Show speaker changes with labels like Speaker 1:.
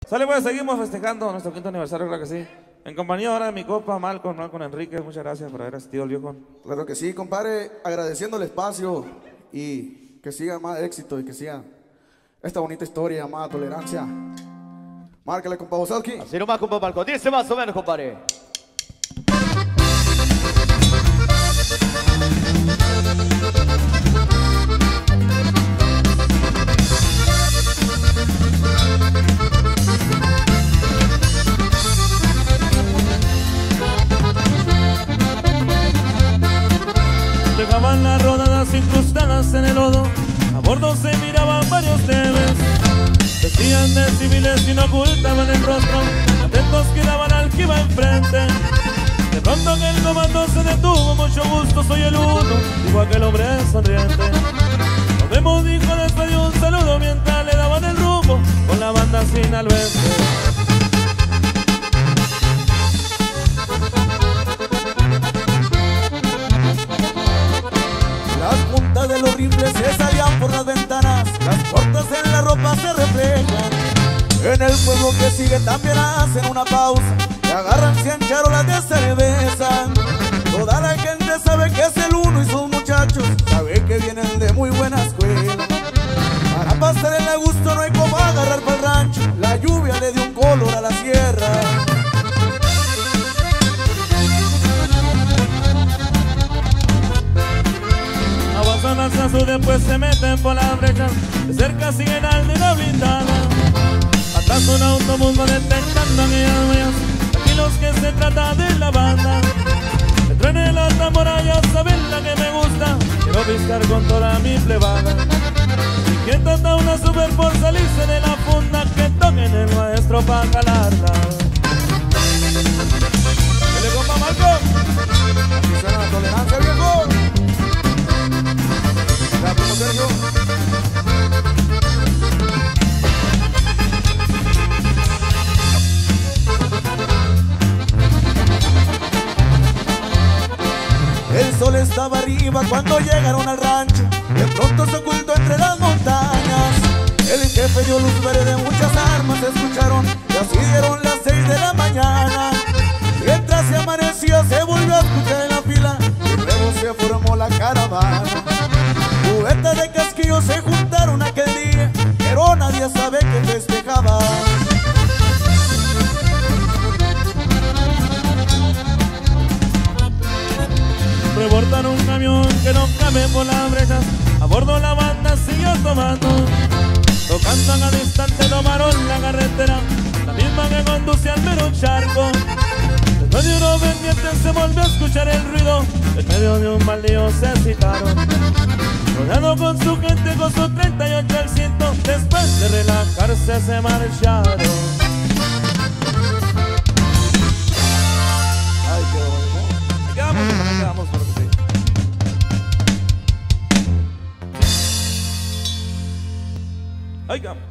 Speaker 1: Sale pues, seguimos festejando nuestro quinto aniversario, claro que sí. En compañía ahora de mi copa, Malcolm Enrique, muchas gracias por haber asistido al viejo.
Speaker 2: Claro que sí, compadre, agradeciendo el espacio y que siga más éxito y que siga esta bonita historia llamada tolerancia. Márcale, compa Bosowski.
Speaker 3: Así nomás, compa Malcolm, dice más o menos, compadre.
Speaker 1: Dejaban las rodadas incrustadas en el lodo, a bordo se miraban varios teves. Vestían de civiles y no ocultaban el rostro, atentos quedaban al que iba enfrente. De pronto que el comando se detuvo, mucho gusto, soy el uno, dijo aquel hombre sonriente. Nos vemos, dijo, después de un saludo mientras le daban el rumbo con la banda sinaloense.
Speaker 4: Las puntas de los rifles se salían por las ventanas, las cortas en la ropa se reflejan. En el pueblo que sigue también hacen una pausa, y agarran 100 charolas de cerveza. Toda la gente sabe que es el uno y sus muchachos sabe que vienen de muy buena escuela. Para pasar el a gusto no hay como agarrar para el rancho, la lluvia le dio un color a la sierra.
Speaker 1: Avanzan al Sansu, después se meten por la brecha, de cerca siguen al de la blindada. Atrás un autobús va detectando aquellas huellas, tranquilos que se trata de la banda. Me truene la tambora, ya saben la que me gusta, quiero piscar con toda mi plebada. Y quien trata una super por salirse de la funda, que toquen el maestro pa' calarla.
Speaker 2: ¿Qué le compa Marco? Aquí suena la tolerancia, viejo. Ya, primo Sergio.
Speaker 4: El sol estaba arriba cuando llegaron al rancho, de pronto se ocultó entre las montañas. El jefe dio luz verde, muchas armas se escucharon, y así dieron las 6 de la mañana. Mientras se amanecía se volvió a escuchar en la fila, y luego se formó la caravana. Cubetas de casquillos se juntaron aquel día, pero nadie sabe que festejaba.
Speaker 1: Rebordan un camión que no cabe por las brechas, a bordo la banda siguió tomando. Tocando a distante tomaron la carretera, la misma que conduce al mero charco. Después de unos pendientes se volvió a escuchar el ruido, en medio de un baldío se citaron. Rodeado con su gente con su 38 al ciento, después de relajarse se marcharon.
Speaker 2: Ay, qué bonito.
Speaker 1: Quedamos, por lo que sí. Ay, quedamos.